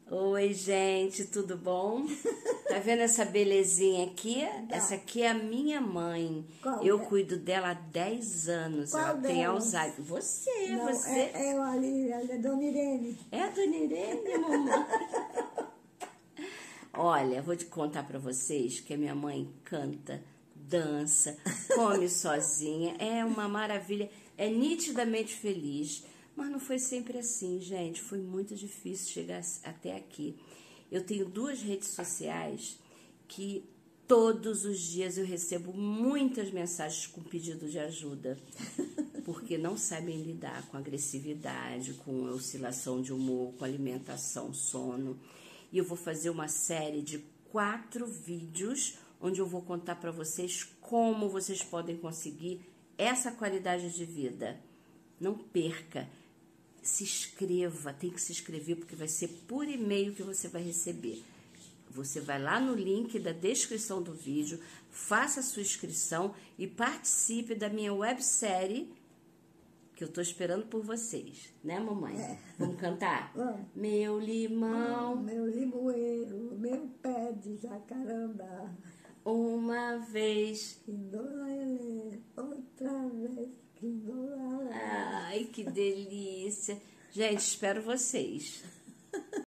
Oi, gente, tudo bom? Tá vendo essa belezinha aqui? Tá. Essa aqui é a minha mãe. Qual Eu dela? cuido dela há 10 anos. Qual Ela tem delas? Alzheimer. Você, Não, você. é eu ali, é Dona Irene. É a Dona Irene, mamãe. Olha, vou te contar pra vocês que a minha mãe canta, dança, come sozinha. É uma maravilha. É nitidamente feliz. Mas não foi sempre assim, gente. Foi muito difícil chegar até aqui. Eu tenho 2 redes sociais que todos os dias eu recebo muitas mensagens com pedido de ajuda. Porque não sabem lidar com agressividade, com oscilação de humor, com alimentação, sono. E eu vou fazer uma série de 4 vídeos onde eu vou contar para vocês como vocês podem conseguir essa qualidade de vida. Não perca. Se inscreva, tem que se inscrever porque vai ser por e-mail que você vai receber. Você vai lá no link da descrição do vídeo, faça a sua inscrição e participe da minha websérie que eu tô esperando por vocês, né, mamãe? É. Vamos cantar? Vamos. Meu limão, Meu limoeiro, meu pé de jacarandá. uma vez. Quindolele, outra vez, quindolele. Ai, que delícia. Gente, espero vocês.